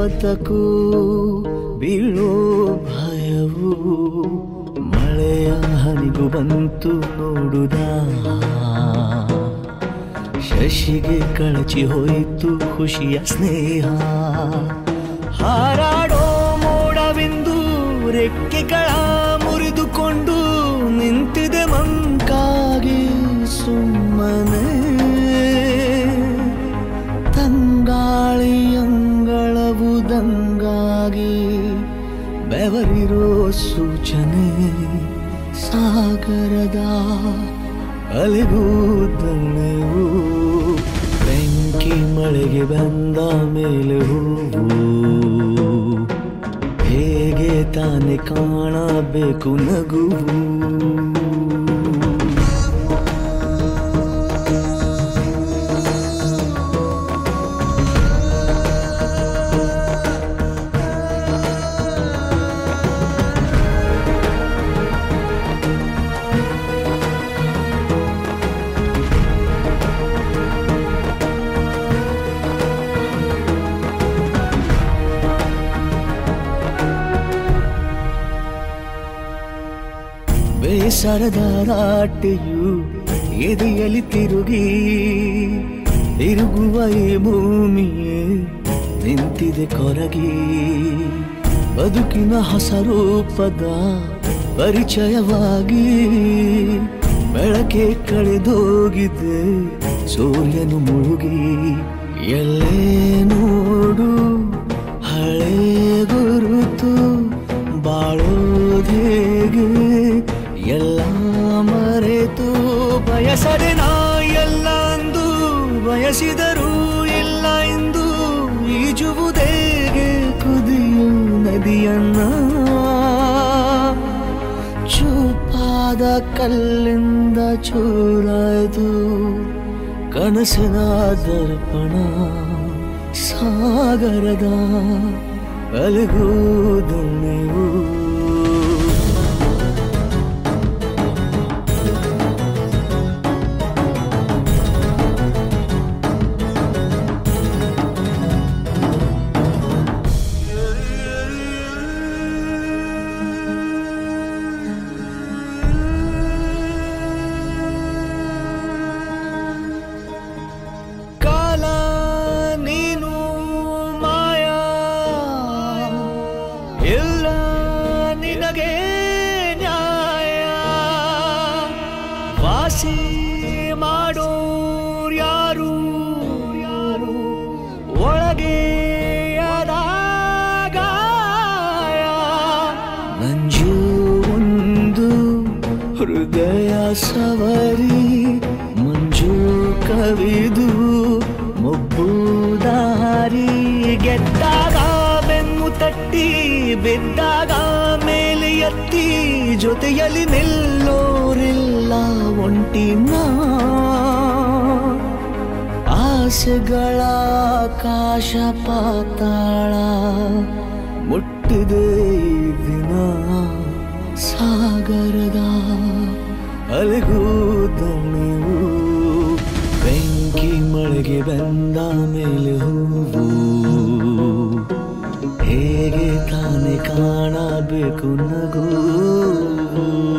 ಪರ್ವತಕ್ಕೂ ಬೀಳೋ ಭಯವು ಮಳೆಯ ಹನಿಗೂ ಬಂತು ನೋಡುದ ಶಶಿಗೆ ಕಳಚಿ ಹೋಯಿತು ಖುಷಿಯ ಸ್ನೇಹ ಹಾರಾಡೋ ಮೋಡವೆಂದು ರೆಕ್ಕೆಗಳ ಮುರಿದುಕೊಂಡು ನಿಂತಿದೆ ಮಂಕಾಗಿ ಸುಮ್ಮನೆ ತಂಗಾಳಿಯಂಗಳವುದಂಗಾಗಿ ಬೆವರಿರೋ ಸೂಚನೆ ಸಾಗರದ ಅಲೆಗೂ ದಳೆವು ಬೆಂಕಿ ಮಳೆಗೆ ಬಂದ ಮೇಲೆ ಹೂವು ಹೇಗೆ ತಾನೆ ಕಾಣಬೇಕು ನಗುವು ಬೇಸರದ ರಾಟೆಯು ಎದೆಯಲ್ಲಿ ತಿರುಗುವ ಈ ಭೂಮಿಯೇ ನಿಂತಿದೆ ಕೊರಗಿ ಬದುಕಿನ ಹೊಸ ರೂಪದ ಪರಿಚಯವಾಗಿ ಬೆಳಕೆ ಕಳೆದೋಗಿದೆ ಸೂರ್ಯನು ಮುಳುಗಿ ಎಲ್ಲೇ ನೋಡು ಹಳೆ ಗುರುತು ಬಾಳೋದೇಗೆ ಎಲ್ಲ ಮರೆತು ಬಯಸದೆ ನಾ ಎಲ್ಲ ಅಂದು ಬಯಸಿದರೂ ಇಲ್ಲ ಎಂದು ಈಜುವುದೇಗೆ ಕುದಿಯು ನದಿಯನ್ನ ಚೂಪಾದ ಕಲ್ಲಿಂದ ಚೂರಾಯ್ದು ಕನಸಿನ ದರ್ಪಣ ಸಾಗರದ ಅಲೆಗೂ ನೀವು ಹೃದಯ ಸವರಿ ಮಂಜು ಕವಿದು ಮೊಬ್ಬು ದಾರಿ ಗೆದ್ದಾಗ ಬೆನ್ನು ತಟ್ಟಿ ಬಿದ್ದಾಗ ಮೇಲೆ ಎತ್ತಿ ಜೊತೆಯಲ್ಲಿ ನಿಲ್ಲೋರಿಲ್ಲ ಒಂಟಿನ ಆಸೆಗಳ ಆಕಾಶ ಪಾತಾಳ ಮುಟ್ಟಿದೆ ದಿನ ಸಾಗರದ ಅಲೆಗೂ ದಣಿವು ಬೆಂಕಿ ಮಳೆಗೆ ಬಂದ ಮೇಲೆ ಹೂವು ಹೇಗೆ ತಾನೆ ಕಾಣಬೇಕು ನಗು